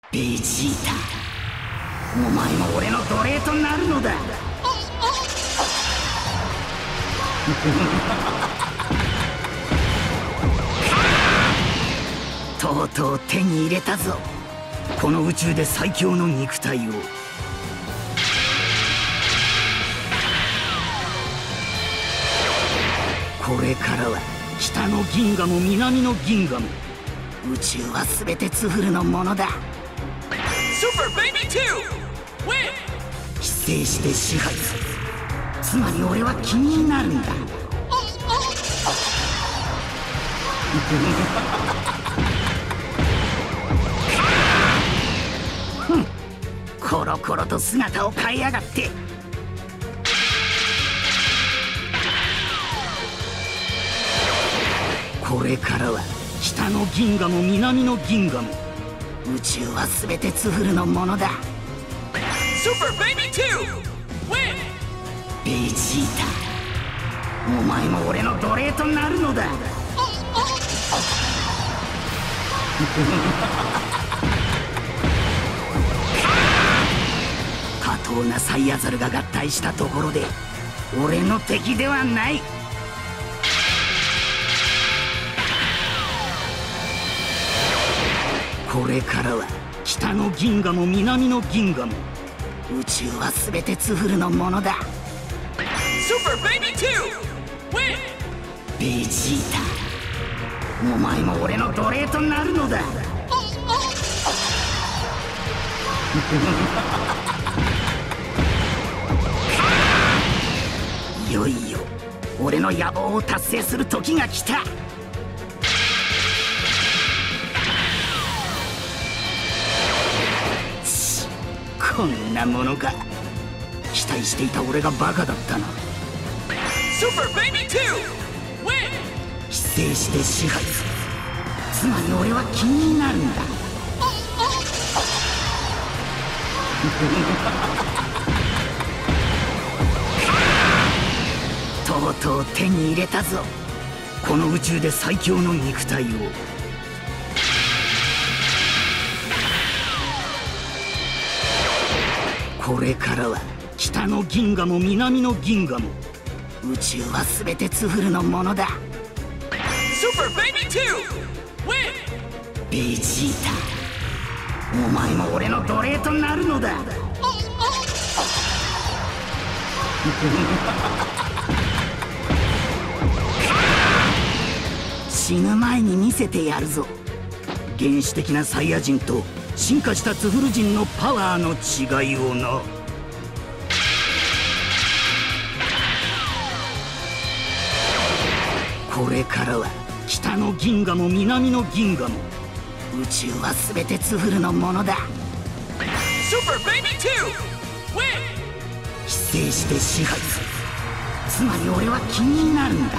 ベジータ、お前も俺の奴隷となるのだ。とうとう手に入れたぞ、この宇宙で最強の肉体を。これからは北の銀河も南の銀河も宇宙は全てツフルのものだ。寄生して支配する、つまり俺は君になるんだ。コロコロと姿を変えやがって。これからは北の銀河も南の銀河も宇宙は全てツフルのものだ。ベジータ、お前も俺の奴隷となるのだ。下等なサイヤザルが合体したところで俺の敵ではない。これからは北の銀河も南の銀河も宇宙は全てツフルのものだ。ベジータ、お前も俺の奴隷となるのだ。いよいよ俺の野望を達成する時が来た。こんなものか。期待していた俺がバカだったな。寄生して支配する、つまり俺は君になるんだ。とうとう手に入れたぞ、この宇宙で最強の肉体を。これからは北の銀河も南の銀河も宇宙は全てツフルのものだ。ベジータ、お前も俺の奴隷となるのだ。死ぬ前に見せてやるぞ、原始的なサイヤ人と進化したツフル人のパワーの違いをな。これからは北の銀河も南の銀河も宇宙は全てツフルのものだ。寄生して支配する、つまり俺は君になるんだ。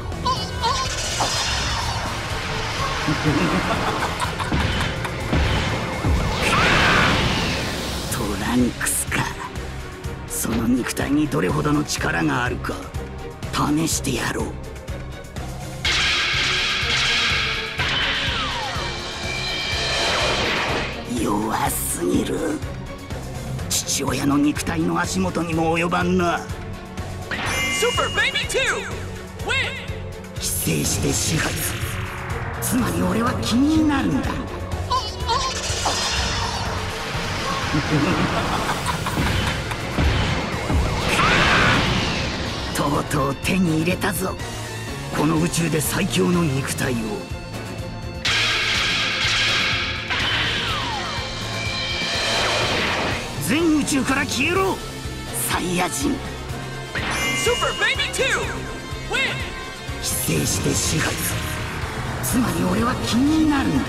トランクスか。その肉体にどれほどの力があるか試してやろう。弱すぎる。父親の肉体の足元にも及ばんな。寄生して支配する、つまり俺は君になるんだ。とうとう手に入れたぞ、この宇宙で最強の肉体を。全宇宙から消えろ、サイヤ人。寄生して支配する、つまり俺は君になるんだ。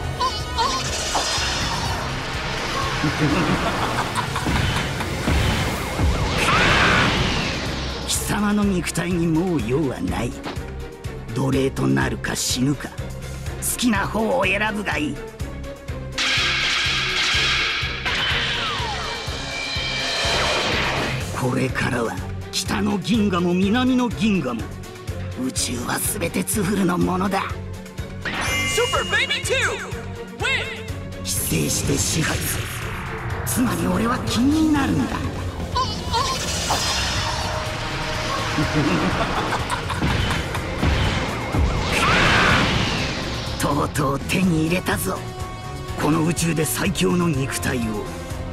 貴様の肉体にもう用はない。奴隷となるか死ぬか、好きな方を選ぶがいい。これからは北の銀河も南の銀河も宇宙は全てツフルのものだ。寄生制して支配する。つまり俺は君になるんだ。とうとう手に入れたぞ、この宇宙で最強の肉体を。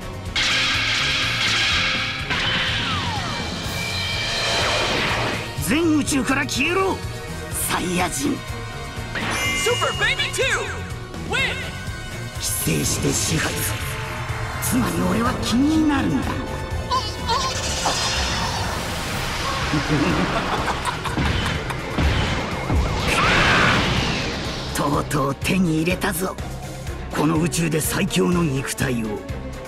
全宇宙から消えろ、サイヤ人。寄生して支配する。つまり俺は君になるんだ。とうとう手に入れたぞ、この宇宙で最強の肉体を。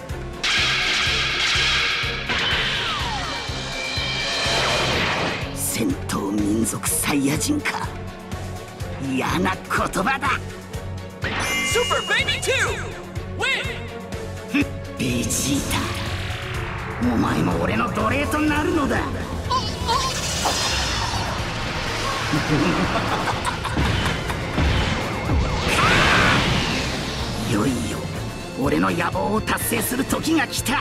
戦闘民族サイヤ人か。嫌な言葉だ。ベジータ、お前も俺の奴隷となるのだ。いよいよ俺の野望を達成する時が来た。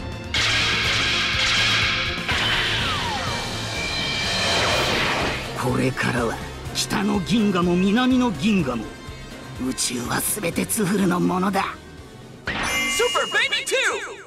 これからは北の銀河も南の銀河も宇宙は全てツフルのものだ。Super Baby 2!